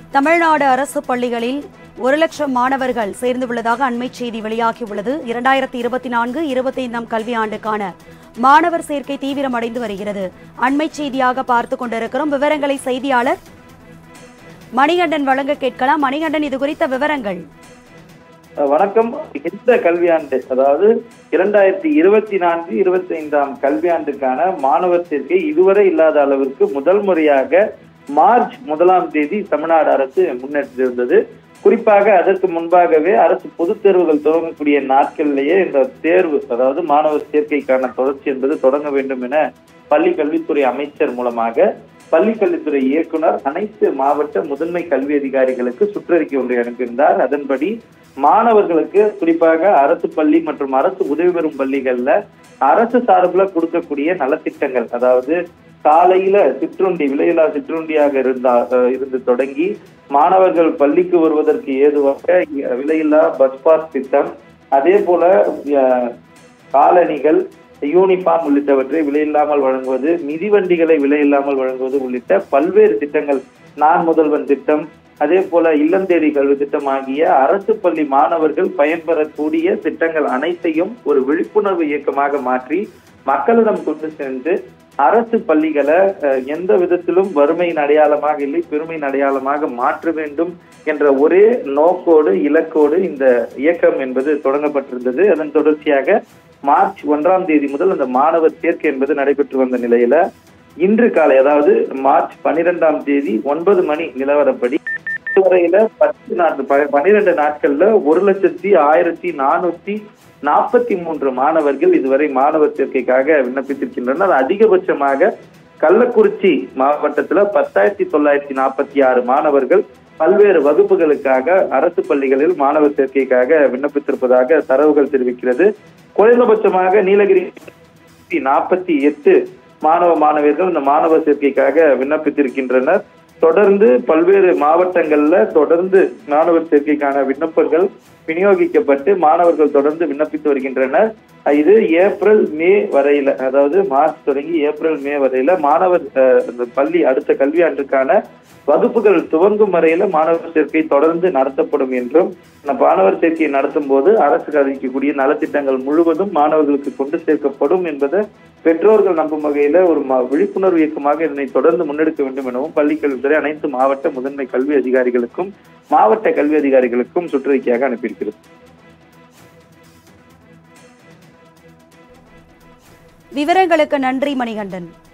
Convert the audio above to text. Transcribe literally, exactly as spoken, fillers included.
தமிழ்நாடு அரசு பள்ளிகளில் ஒரு லட்சம் மாணவர்கள் சேர்ந்துள்ளதாக அண்மை செய்தி வெளியாகியுள்ளது. இரண்டாயிரத்தி இருபத்தி நான்கு இருபத்தி ஐந்தாம் கல்வியாண்டுக்கான மாணவர் சேர்க்கை தீவிரமடைந்து வருகிறது. அண்மை செய்தியாக பார்த்துக் கொண்டிருக்கிறோம். விவரங்களை செய்தியாளர் மணிகண்டன் வழங்க கேட்கலாம். மணிகண்டன், இது குறித்த விவரங்கள். வணக்கம். இந்த கல்வியாண்டு, அதாவது இரண்டாயிரத்தி இருபத்தி நான்கு இருபத்தி ஐந்தாம் கல்வியாண்டுக்கான மாணவர் சேர்க்கை இதுவரை இல்லாத அளவிற்கு முதல் முறையாக மார்ச் முதலாம் தேதி தமிழ்நாடு அரசு முன்னெடுத்திருந்தது. குறிப்பாக அதற்கு முன்பாகவே அரசு பொதுத் தேர்வுகள் தொடங்கக்கூடிய நாட்களிலேயே இந்த தேர்வு, அதாவது மாணவர் சேர்க்கைக்கான தொடர்ச்சி என்பது தொடங்க வேண்டும் என பள்ளி கல்வித்துறை அமைச்சர் மூலமாக பள்ளி கல்வித்துறை இயக்குனர் அனைத்து மாவட்ட முதன்மை கல்வி அதிகாரிகளுக்கு சுற்றறிக்கை ஒன்றை அனுப்பியிருந்தார். அதன்படி மாணவர்களுக்கு, குறிப்பாக அரசு பள்ளி மற்றும் அரசு உதவி பெறும் பள்ளிகள்ல அரசு சார்பில் கொடுக்கக்கூடிய நலத்திட்டங்கள், அதாவது காலையில சிற்றுண்டி, விலையில்லா சிற்றுண்டியாக இருந்தா இருந்து தொடங்கி மாணவர்கள் பள்ளிக்கு வருவதற்கு ஏதுவாக விலையில்லா பஸ் பாஸ் திட்டம், அதே போல காலணிகள், யூனிஃபார்ம் உள்ளிட்டவற்றை விலையில்லாமல் வழங்குவது, மிதிவண்டிகளை விலையில்லாமல் வழங்குவது உள்ளிட்ட பல்வேறு திட்டங்கள், நான் முதல்வன் திட்டம், அதே போல இல்லம் தேடி கல்வி திட்டம் ஆகிய அரசு பள்ளி மாணவர்கள் பயன்பெறக்கூடிய திட்டங்கள் அனைத்தையும் ஒரு விழிப்புணர்வு இயக்கமாக மாற்றி மக்களிடம் கொண்டு சென்று அரசு பள்ளிகளை எந்த விதத்திலும் வறுமையின் அடையாளமாக இல்லை, பெருமையின் அடையாளமாக மாற்ற வேண்டும் என்ற ஒரே நோக்கோடு, இலக்கோடு இந்த இயக்கம் என்பது தொடங்கப்பட்டிருந்தது. அதன் தொடர்ச்சியாக மார்ச் ஒன்றாம் தேதி முதல் அந்த மாணவர் சேர்க்கை என்பது நடைபெற்று வந்த நிலையில இன்று காலை, அதாவது மார்ச் பனிரெண்டாம் தேதி ஒன்பது மணி நிலவரப்படி இதுவரையில பத்து நாட்கள் பனிரெண்டு நாட்கள்ல ஒரு லட்சத்தி ஆயிரத்தி நானூத்தி நாற்பத்தி மூன்று மாணவர்கள் இதுவரை மாணவர் சேர்க்கைக்காக விண்ணப்பித்திருக்கின்றனர். அதிகபட்சமாக கள்ளக்குறிச்சி மாவட்டத்துல பத்தாயிரத்தி தொள்ளாயிரத்தி நாற்பத்தி ஆறு மாணவர்கள் பல்வேறு வகுப்புகளுக்காக அரசு பள்ளிகளில் மாணவர் சேர்க்கைக்காக விண்ணப்பித்திருப்பதாக தரவுகள் தெரிவிக்கிறது. குறைந்தபட்சமாக நீலகிரி நாற்பத்தி எட்டு மாணவ மாணவியர்கள் இந்த மாணவர் சேர்க்கைக்காக விண்ணப்பித்திருக்கின்றனர். தொடர்ந்து பல்வேறு மாவட்டங்கள்ல தொடர்ந்து மாணவர் சேர்க்கைக்கான விண்ணப்பங்கள் விநியோகிக்கப்பட்டு மாணவர்கள் தொடர்ந்து விண்ணப்பித்து வருகின்றனர். இது ஏப்ரல் மே வரையில, அதாவது மார்ச் தொடங்கி ஏப்ரல் மே வரையில மாணவர் பள்ளி அடுத்த கல்வியாண்டுக்கான வகுப்புகள் துவங்கும் வரையில மாணவர் சேர்க்கை தொடர்ந்து நடத்தப்படும் என்றும், மாணவர் சேர்க்கையை நடத்தும் போது அரசு அறிவிக்கக்கூடிய நலத்திட்டங்கள் முழுவதும் மாணவர்களுக்கு கொண்டு சேர்க்கப்படும் என்பதை பெற்றோர்கள் நம்பும் வகையில ஒரு விழிப்புணர்வு இயக்கமாக இதனை தொடர்ந்து முன்னெடுக்க வேண்டும் எனவும் பள்ளி கல்வித்துறை அனைத்து மாவட்ட முதன்மை கல்வி அதிகாரிகளுக்கும் மாவட்ட கல்வி அதிகாரிகளுக்கும் சுற்றறிக்கையாக அனுப்பியிருக்கிறது. விவரங்களுக்கு நன்றி மணிகண்டன்.